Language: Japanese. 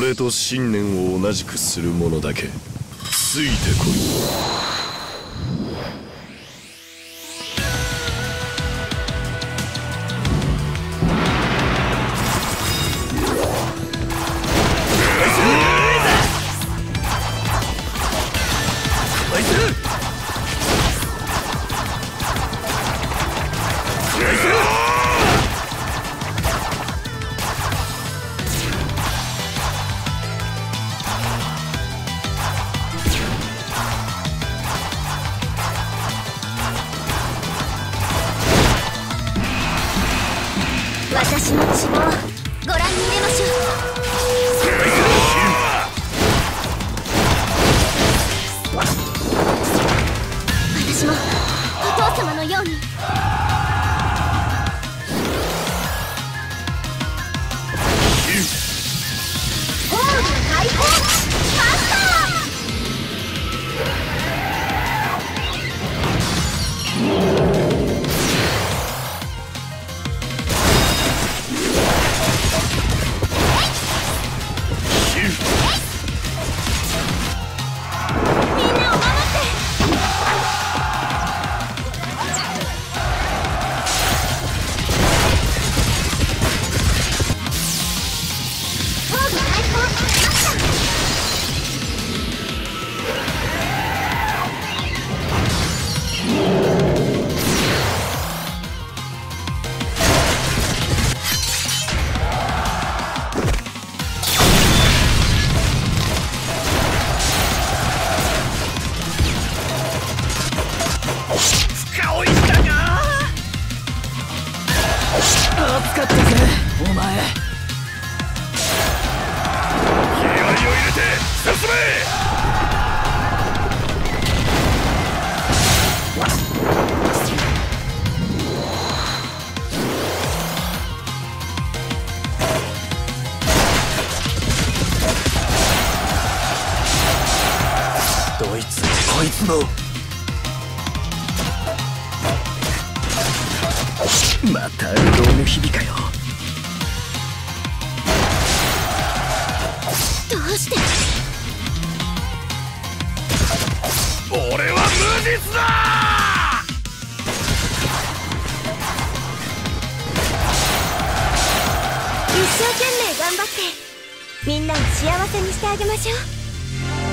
俺と信念を同じくする者だけついてこい。 私の血もご覧に入れましょう。私もお父様のように。王の解放マスター。 熱かったぜお前。 気合を入れて進め。 どいつこいつのまたうどんの日々かよ。 どうして俺は無実だ。 一生懸命頑張ってみんなを幸せにしてあげましょう。